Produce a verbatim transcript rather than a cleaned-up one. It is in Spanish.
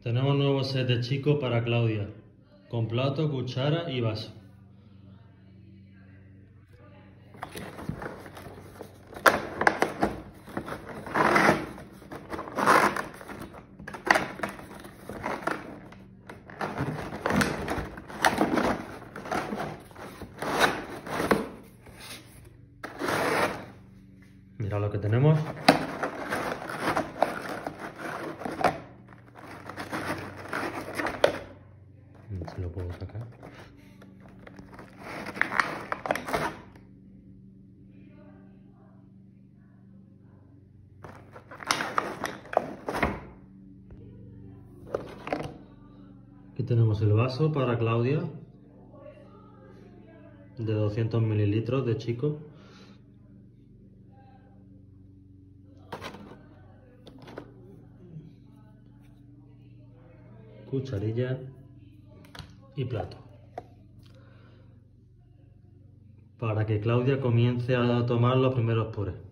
Tenemos un nuevo set de Chico para Claudia, con plato, cuchara y vaso. Mira lo que tenemos. Se lo puedo sacar. Aquí tenemos el vaso para Claudia de doscientos mililitros de Chico. Cucharilla y plato. Para que Claudia comience a tomar los primeros purés.